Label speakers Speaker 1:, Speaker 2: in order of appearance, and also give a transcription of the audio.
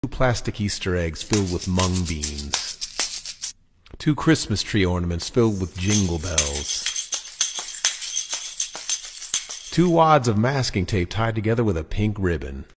Speaker 1: 2 plastic Easter eggs filled with mung beans, 2 Christmas tree ornaments filled with jingle bells, 2 wads of masking tape tied together with a pink ribbon.